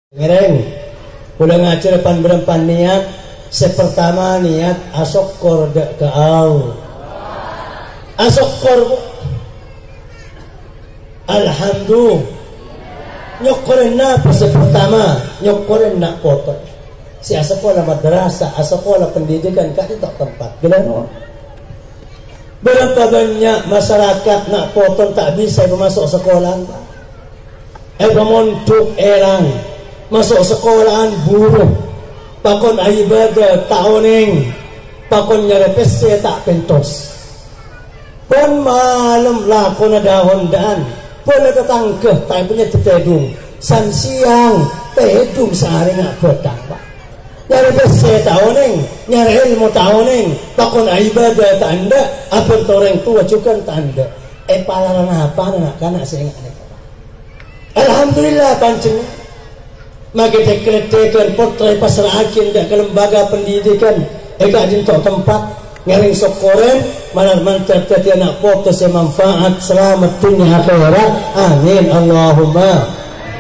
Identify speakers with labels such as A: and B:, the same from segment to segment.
A: Ngereng, udah ngajar depan berempat niat. Sepertama niat asokor dak kau. Asokor, alhamdulillah. Nyokorin apa sepertama? Nyokorin nak potong. Si asekolah madrasah, asekolah pendidikan kah itu tempat. Kenapa? Berapa banyak masyarakat nak potong tak bisa masuk sekolah. Montuk erang. Masuk sekolahan buruh pakon ibadah taoning pakon nyare pese tak pentos pon malam lakon ada hondaan pon tetangga tak punya tetedung san siang tetedung sehari ngak betang pak nyare pese taoning nyare ilmu taoning pakon ibadah tak anda apa toreng tua juga tak anda palaran apa anak kanak saya ingat alhamdulillah pancing maka dekret-dekret potret pasar akin dak ke lembaga pendidikan eka jintok tempat ngering sokoren malah mantap tadi anak foto semanfaat selamat dunia akhirat amin Allahumma.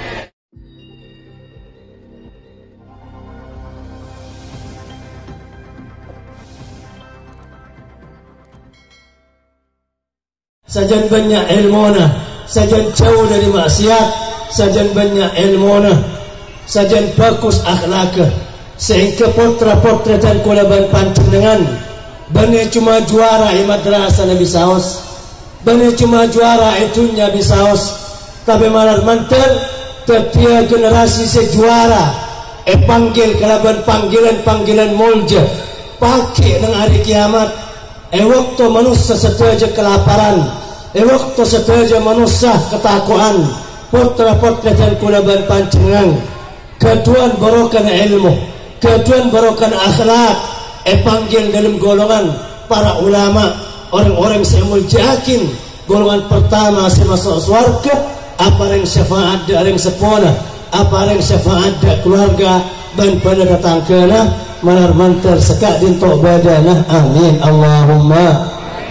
A: Sajan banyak ilmona sajan jauh dari maksiat sajan banyak ilmona sajan bagus akhlaknya sehingga potra-potra dan kulaban panjenengan bani cuma juara di madrasah Nabi Saus bani cuma juara itunya Nabi Saus tapi malah mantel setiap generasi sejuara panggil kelaban panggilan mulja pakai dengan hari kiamat waktu manusia setaja kelaparan waktu setaja manusia ketakuan potra-potra dan kulaban panjenengan keduan barokan ilmu keduan barokan akhlak panggil dalam golongan para ulama orang-orang yang muljakin golongan pertama saya masuk surga apa yang syafaat ada yang sepona apa yang syafaat ada keluarga dan pada datang kena manar mantar sekak dintok badana amin Allahumma.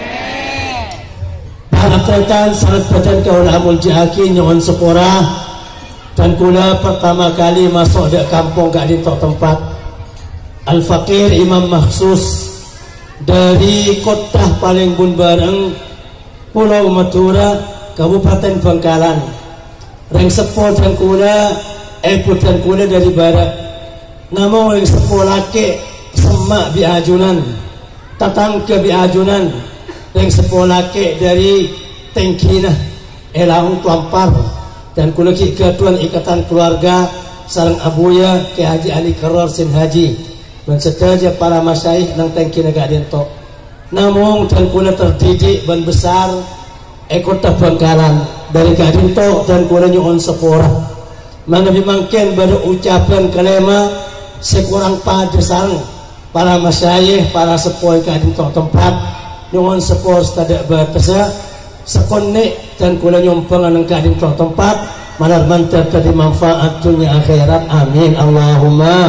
A: Para tretan sangat badan kaulah muljakin nyawan seporah dan kula pertama kali masuk di kampung gak di tempat Al-Fakir Imam Maksus dari kota paling bun bareng Pulau Madura Kabupaten Bangkalan reng sepo dan kula dan kula dari barat namun reng sepo laki semak biajunan tatangga biajunan reng sepo laki dari Tengkina Elaung Tuampar dan kulaki ketuan ikatan keluarga sarang abuya ke Haji Ali Karor Sin Haji dan setaja para masyaikh nang tengki negak dinto namun dan kula terdidik dan besar kota Bangkalan dari Gadinto dan kula nyuon sepora mana bimangken baru ucapan kalema sekurang pada sarang para masyaikh para sepoi Gadinto tempat nyuon sepor stadak batasa sekonek dan kula nyompang nang Gadinto tempat manar mantap tadi manfaat dunia akhirat amin Allahumma.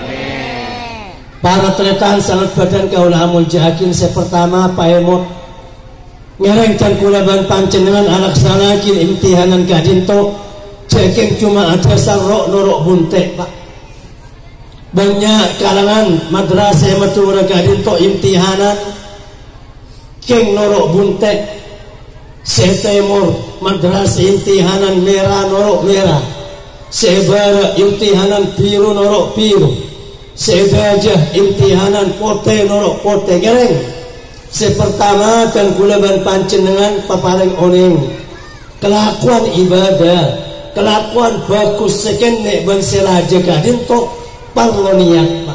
A: Para tretan sangat badan kaulah muljakin saya pertama Pak Emot ngereng dan kulaban panjenengan anak salakin imtihanan Gadinto cekeng cuma ada sarok norok buntek Pak banyak kalangan madrasah Madura Gadinto imtihanan keng norok buntek setemur madrasah imtihanan merah norok merah sebara imtihanan biru norok biru sebajah imtihanan pote norok pote gereng sepertama dan kulaban panjenengan paparing oning kelakuan ibadah kelakuan bagus sekenek ban selaja Gadinto parloniat Pak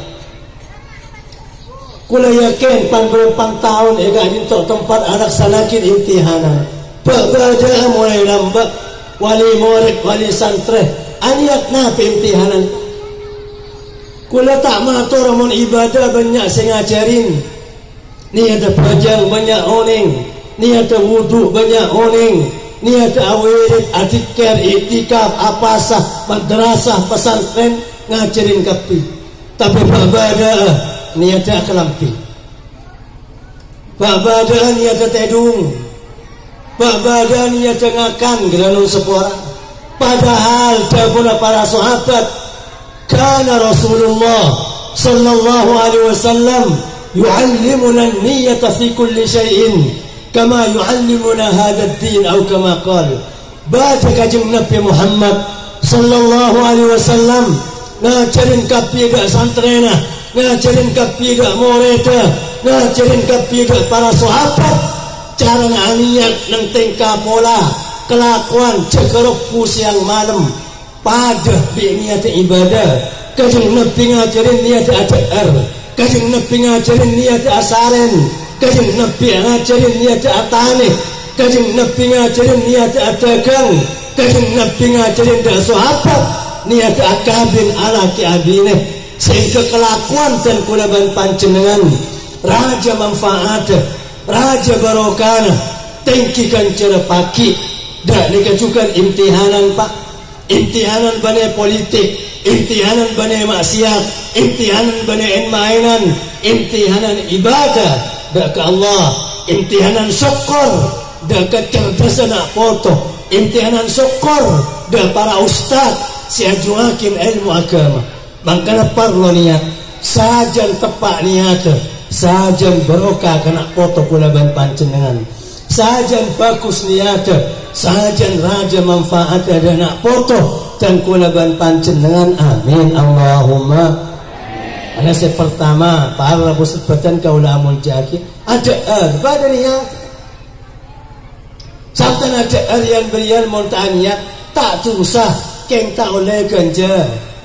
A: kula yakin pang tahun Gadinto tempat anak salakin imtihanan baca mulai lambat wali murid wali santri aniat napi imtihanan kula tak matur mun ibadah banyak saya ngajarin ni ada belajar banyak oning ni ada wudu banyak oning ni ada awid adikar itikaf apasah madrasah pesantren ngajarin kapi tapi babadah ni ada kelampi babadah ni ada tedung babadah ni ada ngakan geranun sepora padahal dahulu para sahabat kana Rasulullah sallallahu alaihi wasallam yu'allimuna an-niyyata fi kulli syai'in kama yu'allimuna hadha ad-din atau kama qala. Baca kajeng Nabi Muhammad sallallahu alaihi wasallam ngajarin kapi dak santrena, ngajarin kapi dak moreda, ngajarin kapi dak para sahabat cara niat nang tingkah pola kelakuan cekeruk siang malam pada niat ibadah. Kajeng Nabi ngajarin niat adar, kajeng Nabi ngajarin niat asaren, kajeng Nabi ngajarin niat atane, kajeng Nabi ngajarin niat dagang, kajeng Nabi ngajarin dak sahabat niat akabin ala ki abine sehingga kelakuan dan kulaban panjenengan raja manfaat, raja barokah, tengkikan cara pagi dak dikajukan imtihanan pak, imtihanan bane politik, imtihanan bane maksiat, imtihanan bane mainan, imtihanan ibadah dak ke Allah, imtihanan syukur dak kecerdasan nak foto, imtihanan syukur dak para ustaz si ajuakin ilmu agama. Mangkana parlo niat sajan tepak niat, sajan barokah kena foto kulaban panjenengan, sajan bagus niat, sajan raja manfaat ada nak foto dan kulaban panjenengan. Amin Allahumma. Ana pertama para sebatan kaula amul jaki ada pada niat sampai ada yang berian montaniat tak susah keng tak oleh ganja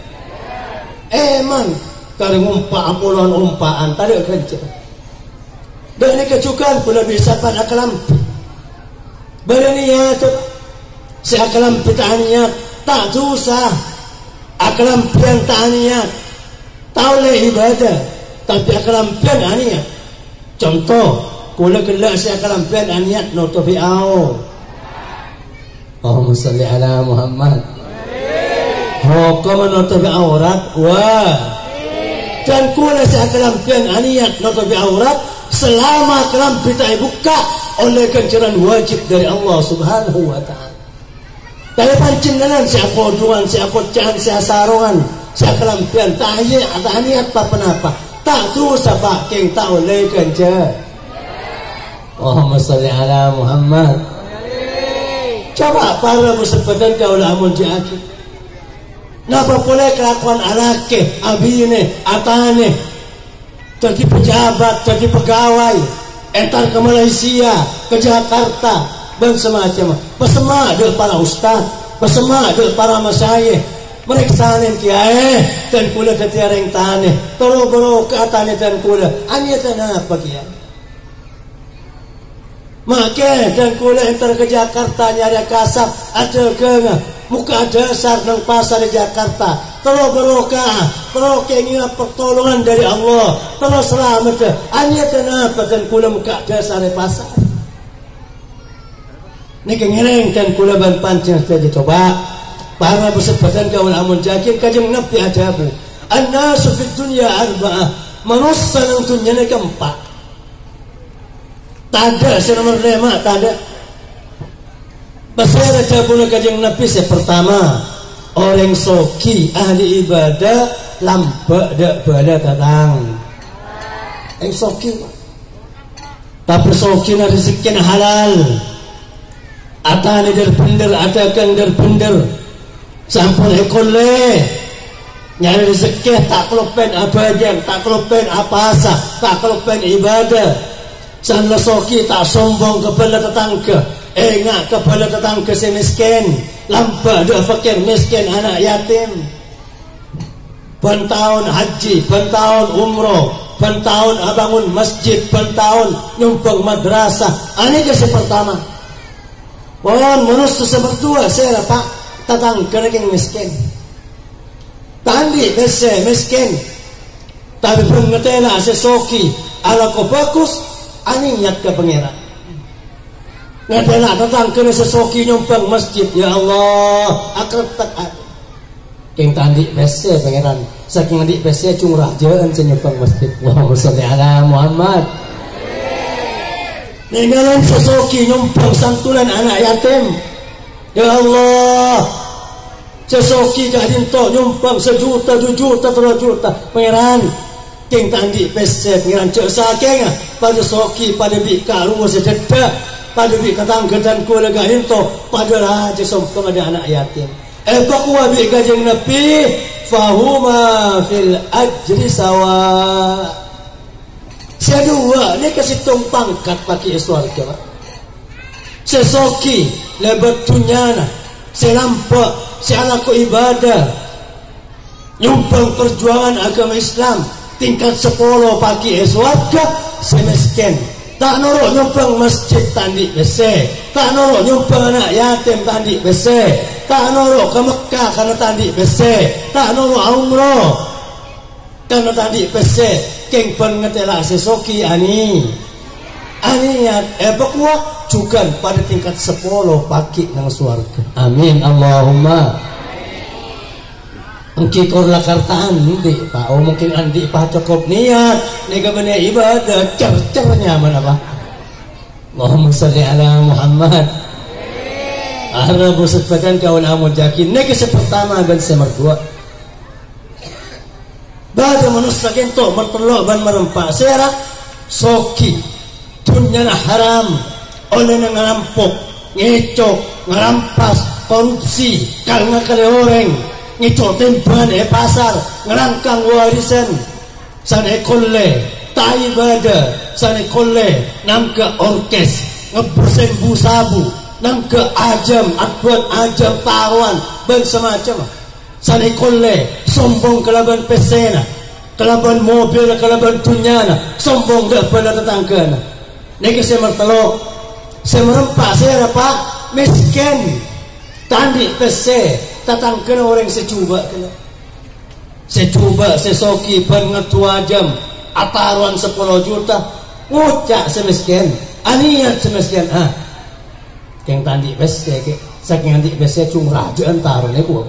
A: eman kari ngumpa apulan umpaan tak ada ganja dan ini kecukan pula bisa pada kelampi berniat si kelampi niat tak susah kelampian tak niat tak oleh ibadah tapi kelampian niat. Contoh kula gelak si kelampian niat no tofi'au Allahumma salli ala Muhammad. Hukum menutupi aurat wah dan kula saya kelampian niat menutupi aurat selama kelampi tak buka oleh ganjaran wajib dari Allah subhanahu wa ta'ala. Tapi panjenengan saya koduan, saya kocan, saya sarungan, saya kelampian tak niat apa-apa tak terus apa keng tak oleh ganjar. Allahumma salli ala Muhammad. Coba para musabatan kaulah amun jaki napa boleh kelakuan anake, abine, atane jadi pejabat, jadi pegawai entar ke Malaysia, ke Jakarta dan semacam pesema del para ustaz, pesema del para masyayikh meriksanin kiai dan kula ketiareng tane tolo boro ke atane dan kula anya tanah apa kiai make dan kula entar ke Jakarta nyari kasap ada ke muka dasar nang pasar di Jakarta tolong berokah tolong keinginan pertolongan dari Allah tolong selamat hanya kenapa dan kula muka dasar di pasar ini kengereng dan kula ban pancing saja coba para bersebatan kawan amun jakin kajeng Nabi adabu an-nasu fid dunya arba'ah manusia nang dunia ni keempat tak ada senomor 5 tak ada. Pasal ada pula kajeng Nabi pertama orang soki ahli ibadah lampak dak bala datang soki tapi soki na rezeki halal atane der bener ada kan der bener sampun ekole nyari rezeki tak kelopen abadan tak kelopen apasa tak kelopen ibadah sanla soki tak sombong kepada tetangga enggak kepada tetangga si miskin lampak dia fakir miskin anak yatim bentahun haji bentahun umroh bentahun abangun masjid bentahun nyumbang madrasah ini kasi pertama pohon manusia seberdua saya pak tetangga yang miskin tandi bese miskin tapi pengetela sesoki ala ko bagus ani niat ke pangeran ngadela datang kena sesoki nyumbang masjid ya Allah akrab tak ada keng tandi bese pangeran saking adik bese curah jeun nyumbang masjid Allahumma sholli ala Muhammad ninggalan sesoki nyumbang santunan anak yatim ya Allah sesoki kadin to nyumpang 1 juta 2 juta 3 juta pangeran king tandi peset ngiran cek sakeng pada soki pada bika rumah sededa pada bika tanggedan ku lega into pada raja sompong ada anak yatim kuwa bika jeng nabi fahuma fil ajri sawa sedua ni kasih pangkat pakai surga sesoki lebat tunyana selampak sealaku ibadah nyumpang perjuangan agama Islam tingkat 10 pagi eswarga semiskin tak norok nyumbang masjid tandi bese tak norok nyumbang anak yatim tandi bese tak norok ke Mekah karena tandi bese tak norok umroh karena tandi bese keng pengetela sesoki aniat pokoknya juga pada tingkat 10 pagi nang swarga amin Allahumma engki kor lakartaan di Pak mungkin andi Pak cukup niat nega bener ibadah cercernya mana Pak Allahumma salli ala Muhammad arabu setbakan kawan amud yakin nega sepertama dan semerdua bada manusia kento mertelok ban merempak serak soki dunia haram oleh ngerampok ngecok ngerampas korupsi karena kali orang ngicok timban pasar ngerangkang warisan sana kolle tai bada sana kolle nangka orkes ngebersen busabu nangka ajam akban ajam taruan dan semacam sana kolle sombong kelaban pesena kelaban mobil kelaban tunyana sombong dah pada tetanggana nega saya mertelok saya merempak saya pak miskin tandi pese tatang kena orang secuba kena secuba sesoki pengetua jam ataruan 10 juta ngucak semiskin aniat semiskin yang tandi bese saking tandi bese cung raja antaruan aku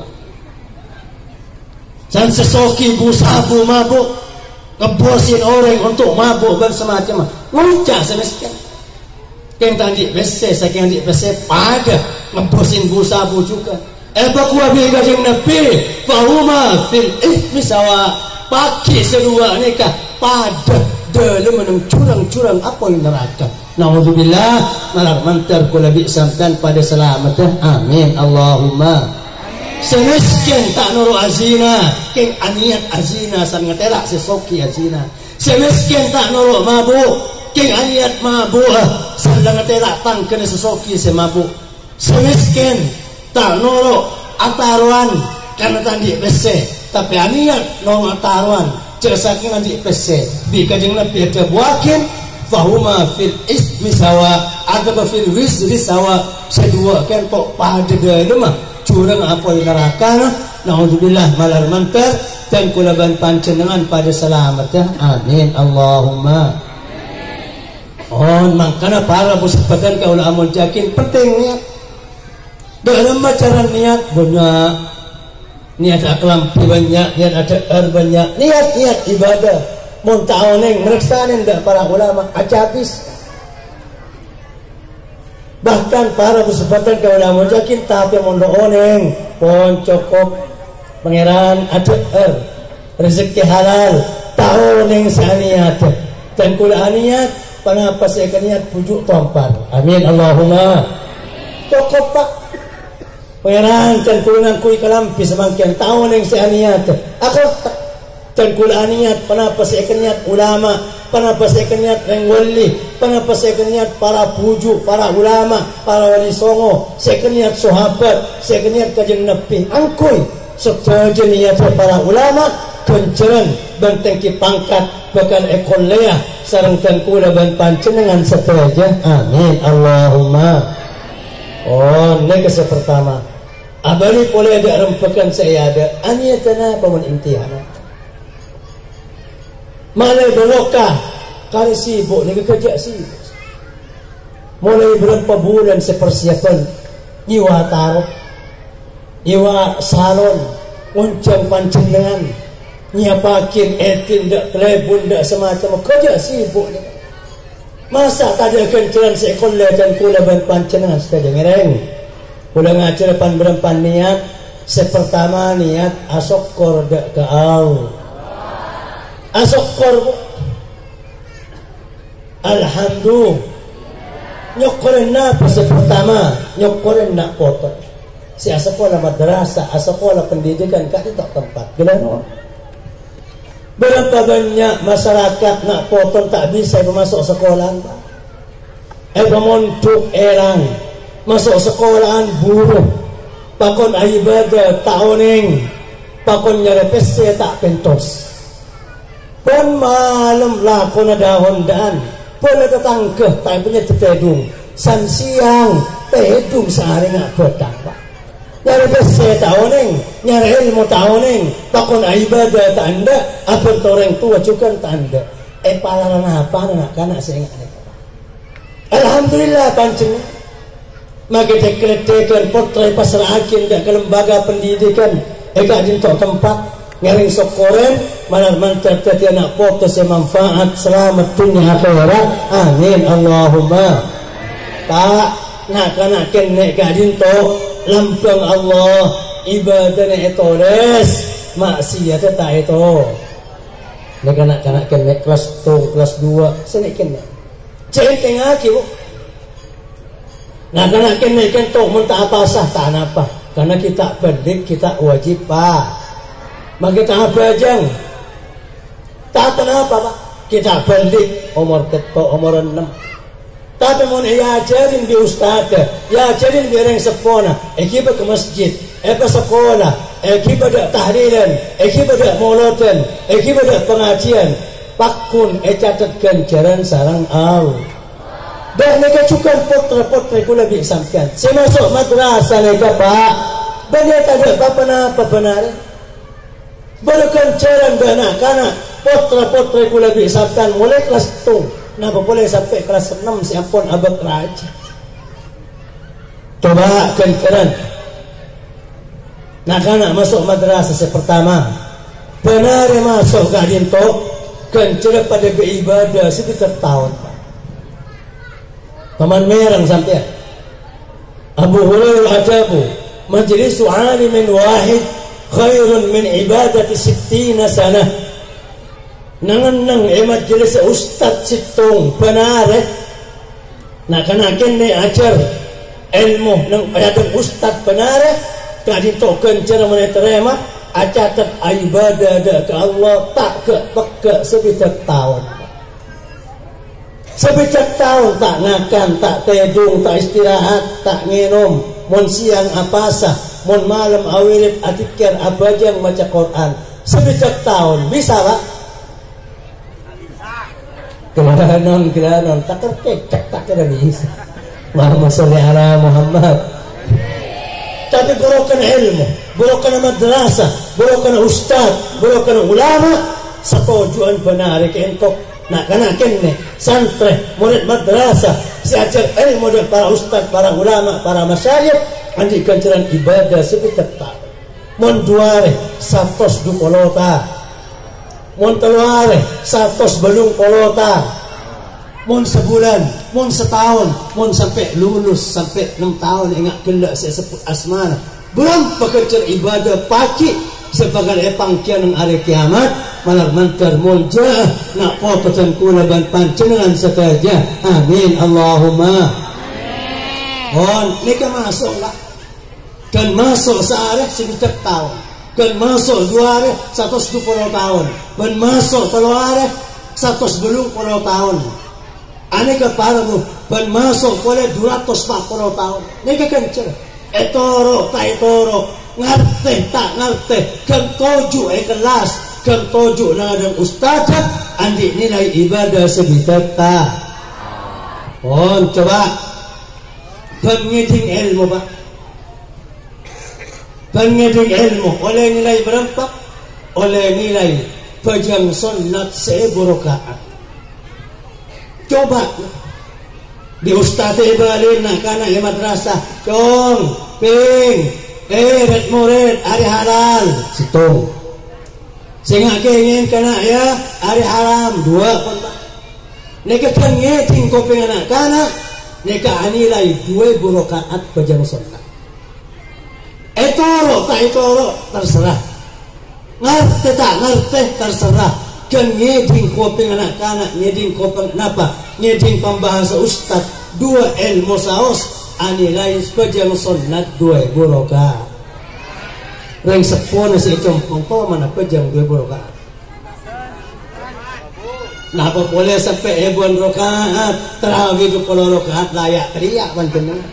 A: dan sesoki busabu mabuk ngebosin orang untuk mabuk dan semacam ngucak semiskin yang tandi bese saking tandi bese pada ngebosin busabu juga kuwa biga jeng nabi fahuma fil ismi sawa paki sedua nikah pada dalam menang curang-curang apa yang neraka naudzubillah malar mantar kula bi'samtan pada selamat amin Allahumma semiskin tak nuru azina keng aniat azina san ngetelak sesoki azina semiskin tak nuru mabuk keng aniat mabuk san ngetelak tang kena sesoki semabuk semiskin tak norok ataruan karena tadi bese tapi aniat norok ataruan cesakin nanti bese bika jeng nabi ada buakin fahuma fil ismi sawa ada fil wisri sawa sedua kan pok pada dalam curang apa yang neraka naudzubillah malar mantar dan kulaban pancenengan pada selamat amin Allahumma makanya para musibatan kaula amal yakin penting niat dalam acara niat banyak niat aklampi banyak niat ada banyak niat ibadah munta'oneng mereksanin dah para ulama acabis bahkan para kesempatan ke ulama yakin tapi mondok oneng pon cokop pangeran ada rezeki halal tahu neng saniat dan kula niat panapa saya niat pujuk tompar amin Allahumma cokop pak pangeran dan kula kui kalampi semangkian tahu neng saniat aku dan kula niat panapa saya niat ulama panapa saya niat neng wali panapa saya niat para pujuk para ulama para wali songo saya niat sahabat saya niat kajian nabi angkui setuju niat para ulama kenceran bentengki pangkat bahkan ekolea sareng dan kula ban pancenengan setuju amin Allahumma nega pertama abali boleh ada rempekan saya ada aniatana paman imtihana malai berokah kali sibuk ni kerja sibuk mulai berapa bulan sepersiapan nyiwa taruh nyiwa salon uncang pancenengan nyiapakin etin dak telefon dak semacam kerja sibuk ni masa tadi kenceran seekor dan kula ban pancenengan sekali ngereng kula ngajar pan berempan niat Sepertama niat asokor dak ke Allah. Asokor alhamdulillah. Nyokorin na pa sepertama, nyokorin na potong. Si sekolah madrasah, sekolah pendidikan kat itu tempat. Kenapa? Berapa banyak masyarakat nak potong tak bisa masuk sekolah. Montuk erang masuk sekolahan buruh. Pakon ibadah tahuning, pakon nyari pese tak pentos. Pon malam lah kon ada hondaan, pon ada tangkeh, tak punya tetedung. San siang tetedung sehari ngak petang pak. Nyari pese tahuning, nyari ilmu tahuning, pakon ibadah tak anda, apa orang tua juga tak anda. Palaran apa nak kanak saya ngak. Alhamdulillah pancing. Maka dekret-dekret potret pasar akin dak ke lembaga pendidikan eka jintok tempat ngaring sokoren malah mantap tadi anak foto semanfaat selamat dunia akhirat amin Allahumma tak nak kana kene eka jintok lampang Allah ibadahnya itu res maksiat tak itu nek anak-anak kene kelas 2 kelas 2 sene kene cengkeng aki bu. Nah karena kena kentok mentah apa sah tak apa. Karena kita berdik kita wajib pak. Maka kita bajang. Tak kenapa pak. Kita berdik umur ketok umur 6. Tapi mau ajarin di ustad, ajarin di orang sepona. Kita ke masjid, ke sekolah, kita ada tahlilan, kita ada maulodan, kita ada pengajian. Pakun catatkan jaran sarang Allah. Dan mereka juga potre-potre ku lebih sampean. Saya masuk madrasah mereka pak. Dan dia tak ada apa-apa benar. Berikan jaran benar karena potre-potre ku lebih sampean mulai kelas 1. Kenapa boleh sampai kelas 6 si ampun abad raja. Coba keren. Nah karena masuk madrasah pertama. Benar masuk ke dintok. Kencana pada beribadah sekitar tahun. Paman merang sampai Abu Hurairah ajabu majlisu alimin wahid khairun min ibadati 60 sanah. Nangan majlis ustad situng benar nak kanakin ni ajar ilmu nang ayatang ustad benar kadi token cara mana terima acatat ibadah ke Allah tak ke peka sebitak tahun. Sebitak tahun tak ngakan, tak tedung, tak istirahat, tak nginum. Mon siang apasah, mon malam awirit atikir abajang baca Quran. Sebitak tahun bisa pak? Kelanon, tak kerkecak, tak kira bisa. Allahumma sholli ala Muhammad. Tapi berokan ilmu, berokan madrasah, berokan ustad, berokan ulama, setujuan benar kentok. Nak kena kene santri murid madrasah siajar ilmu dari para ustad, para ulama, para masyayikh andi kancaran ibadah sekitar tak. Mon duare 120 polota, mon teluare 100 belung polota, mon sebulan, mon setahun, mon sampai lulus sampai 6 tahun ingat kelak saya sebut asmana. Belum pekerja ibadah pagi sebagai pangkian ng hari kiamat malah mantar mulja nak foto dan kula ban pancenengan sekaja amin Allahumma on nika masuk lah dan masuk searah sekitar tahun dan masuk dua arah 120 tahun dan masuk telur arah 120 tahun aneka paramu dan masuk boleh 240 tahun nika kencur etoro tak etoro ngerti tak ngerti kan toju kelas kan toju na dan ustazah andi nilai ibadah sebitak tak coba pengeding ilmu pak pengeding ilmu oleh nilai berapa oleh nilai pejang sunat 1000 rakaat coba di ustazah ibalin nak kana madrasah cong ping red murid hari halal situng sehingga ingin kena ya hari haram 2 neka kan ngeting kopeng anak kana neka anilai 2 rakaat pejang sunat Etoro tak etoro terserah. Ngerti tak ngerti terserah. Kan ngeding kopeng anak-anak, ngeding kopeng napa? Ngeding pembahasa ustad dua ilmu saos anilai sepejang sunat dua buroka. Reng sepona si compong ko mana pejang dua buroka. Napa boleh sampai ribuan rokaat terawih 20 rokaat layak teriak panjenengan.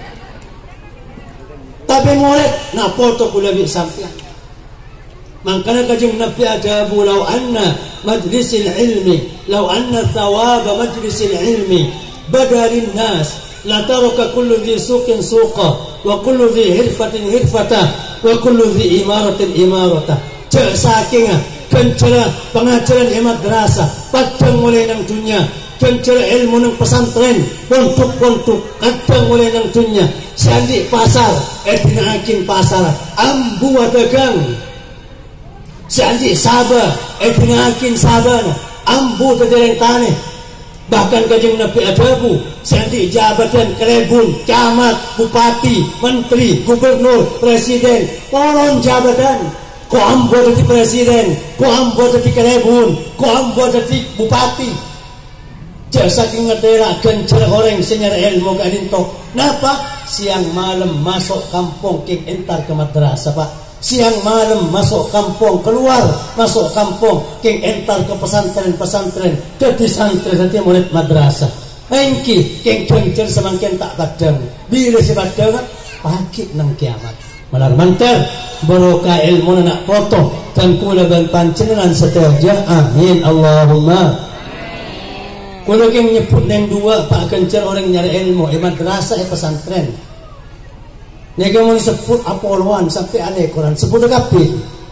A: Tapi murid nak foto kula bi sampean. Makanya kajeng Nabi ada law anna majlisil ilmi, law anna thawab majlisil ilmi badalin nas la taraka kullu dhi suqin suqa wa kullu dhi hirfatin hirfatah wa kullu dhi imaratin imaratah. Cek saking kencera pengajaran madrasah padang mulai nang dunia, kencera ilmu nang pesantren pontuk-pontuk kadang mulai nang dunia. Sandi pasar dinakin pasar ambu dagang. Sandi sabar dinakin sabana ambu terdereng tanah. Bahkan kajeng Nabi adabu sandi jabatan kelebun, camat, bupati, menteri, gubernur, presiden, kolon jabatan. Ko ambo jadi presiden, ko ambo jadi kelebun, ko ambo jadi bupati. Jasa kingatera kencer orang senyar ilmu kadinto. Napa? Siang malam masuk kampung king entar ke madrasah pak. Siang malam masuk kampung, keluar masuk kampung king entar ke pesantren-pesantren. Jadi santri nanti murid madrasah. Engki king kencer semakin tak padang. Bila si padang pagi nang kiamat. Malar manter barokah ilmu nak potong dan kula ban panjenengan seterja amin Allahumma. Kula yang nyebut neng dua pak kencer orang nyari ilmu madrasah pesantren. Nega mau sebut apoluan sampai aneh Quran sebut kabeh.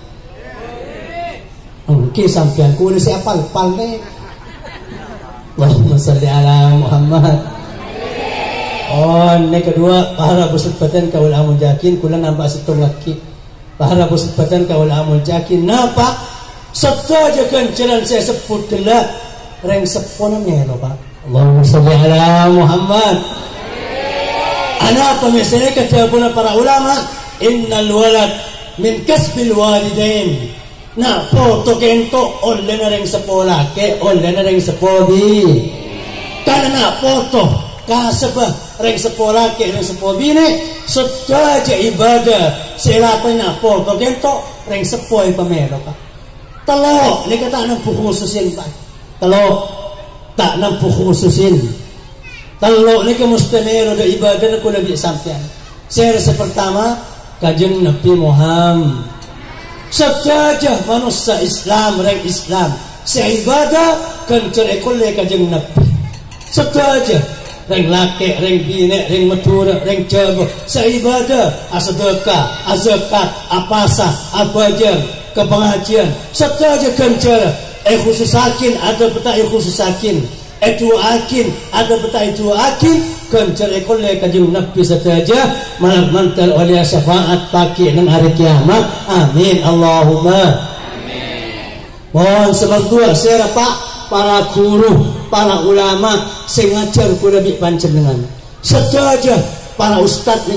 A: Oke sampean kula siapa pal ne. Allahumma shalli ala Muhammad. Oh, ini kedua para bersebatan kaul amul jakin kula nambah setung lagi. Para bersebatan kaul amul jakin napa? Setaja kenceran saya sebut gelak reng sepona melo Pak. Allahumma shalli ala Muhammad. Ana pemisalnya kata para ulama, innal walad min kasbil walidain. Nah, foto kento oleh reng sepola ke oleh reng sepodi. Karena foto kasebah reng sepolah ke reng sepobine sedaja ibadah selapa nak foto kento reng sepoi pamelo Pak. Telok ni kata nampu khususin Pak. Telok tak nampu khususin. Telok ni ke mustamiro da ibadah aku Nabi sampean. Saya pertama kajeng Nabi Muhammad. Sedaja manusia Islam reng Islam. Seibadah kencer ekole kajeng Nabi. Sedaja reng laki, reng bine, reng matura, reng jago, seibadah, asedekah, azakat, apasa, abajar, kepengajian, setaja kencer, khususakin, ada betai khususakin, duakin, ada betai duakin, kencer ekole kajeng Nabi setaja, malam mantal oleh syafaat pagi nang hari kiamat, amin Allahumma. Amin. Mohon seberdua saya pak. Para guru, para ulama sing ngajar kula bi panjenengan. Sedaja para ustad nih.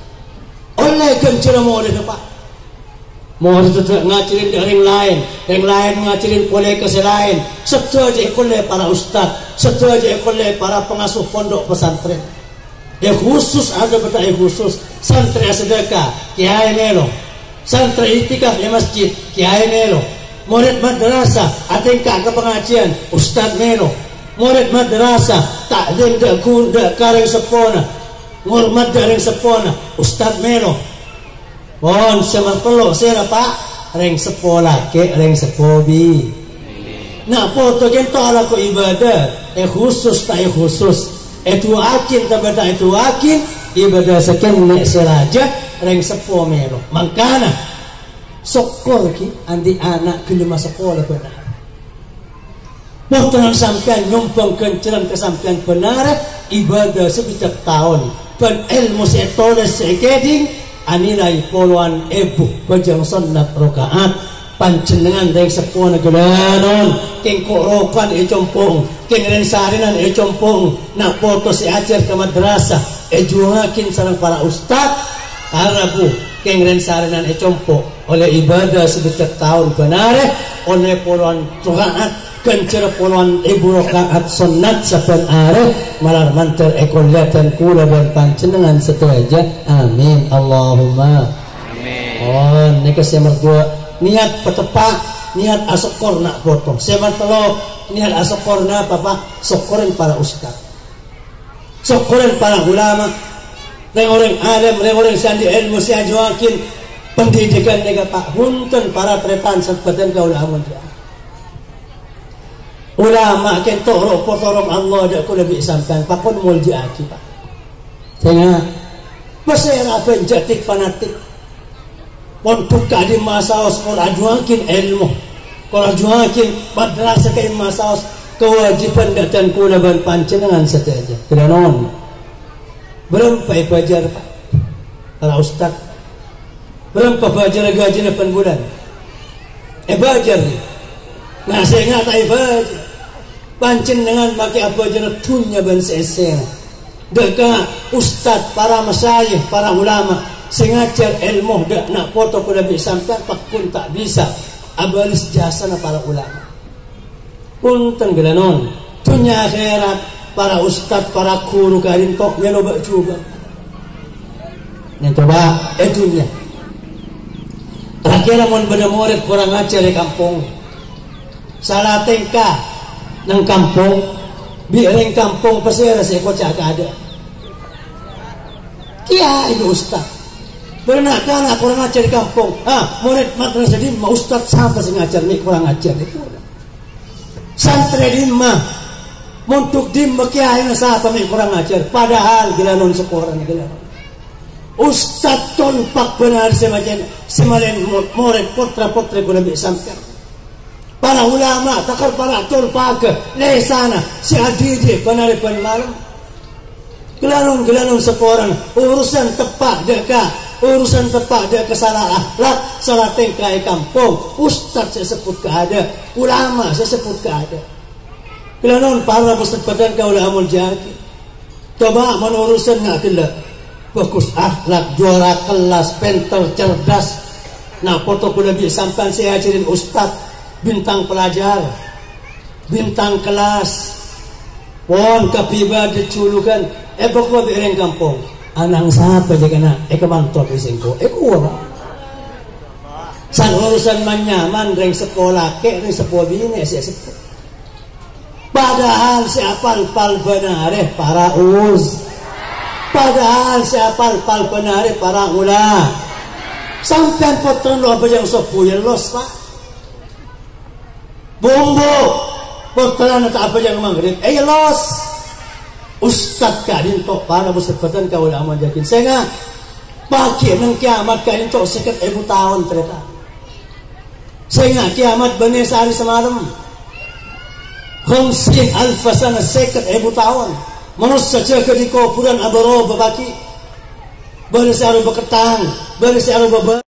A: Oleh kencer murid Pak. Murid itu ngajarin orang lain ngajarin oleh ke lain. Sedaja oleh para ustad, sedaja oleh para pengasuh pondok pesantren. Ya khusus ada betul khusus santri sedekah, kiai melo. Santri itikaf di masjid, kiai melo. Murid madrasah atingkah ke pengajian Ustaz Melo. Murid madrasah taklim dak kareng sepona ngurmat reng sepona Ustaz Melo. Mohon semerpelo saya Pak reng sepola ke reng sepobi. Nah foto kento ala ko ibadah khusus tak khusus duakin tabada duakin ibadah sekian nek seraja reng sepo Melo. Mangkana sokor ki andi anak kelima sekolah benar. Waktu sampean nyumbang kenceran kesampean benar ibadah setiap tahun dan ilmu setoles sekeding anilai poluan ebu bajang sunat rokaat panjenengan reng sepona gelanon king korokan compong king rensarinan compong nak foto si ajar ke madrasah juakin sarang para ustad Arabu kengren saranan compo oleh ibadah sedekat tahun benar oleh puluhan rakaat kencer puluhan ribu rakaat sunat saban are malar mantar ekolatan kula dan panjenengan setuaja amin Allahumma amin. Oh nika semar dua niat petepak niat asokor nak potong semar telo niat asokor na papa sokoran para ustaz sokoran para ulama orang alim, orang sandi ilmu saya juakin pendidikan nega pak hunten para tretan sebatan kau ulama dia ulama ken torok potorong Allah dak kula bi sampean pakon mulji aki pak sehingga besera penjatik fanatik pon buka di masaos kau juakin ilmu kau juakin madrasah ke masaos kewajiban dan kula ban panjenengan saja kedanon berapa bajar pak para ustaz berapa bajar gaji 8 bulan bajar nih nah saya ingat bajar pancen dengan pakai apa aja tunya ban seseng deka ustaz para masyayikh para ulama sengaja ilmu dak nak foto kuda bisa sampai pak pun tak bisa abalis jasana para ulama punten gelanon tunya akhirat para ustad, para guru karin tok nyoba juga. Yang coba itunya. Terakhir mon beda murid kurang ajar di kampung. Salah tingkah nang kampung, biaring kampung pesir saya kocak ada. Kia itu ustad. Benar kan kurang ajar di kampung. Murid madrasah di mah ustad sampai ngajar nih kurang ajar itu. Santri di mah untuk dimbekiai nasa kami kurang ajar padahal gelanon sekoran gelanon ustad tolpak benar semalen murid putra-putri kuna bisa sampai para ulama takar para tolpak lesana si adiji benar malam gelanon sekoran urusan tepak deka salah akhlak salah tingkai kampung ustad saya sebut keada ulama saya sebut keada kelanon para peserta kau lah amal jadi coba menurusan nak kelak bagus akhlak juara kelas pintar cerdas nah foto kuda bisa sampai saya ajarin ustad bintang pelajar bintang kelas pon kapiba diculukan pokok bereng kampung anang siapa jaga nak kemantot isengko kuah sang urusan manyaman reng sekolah ke reng sekolah bini saya sekolah padahal siapa pal benare para uz padahal siapa pal benare para ula sampai potron lo apa yang sopuya los pak bumbu potron atau apa yang maghrib los ustad kadin tok para bersebatan kau aman yakin sehingga pagi nang kiamat kadin tok sekat 1000 tahun ternyata sehingga kiamat benih sehari semalam 50,000 sana 50,000 tahun manusia jaga di kuburan abaro babaki bersih aru beketang bersih aru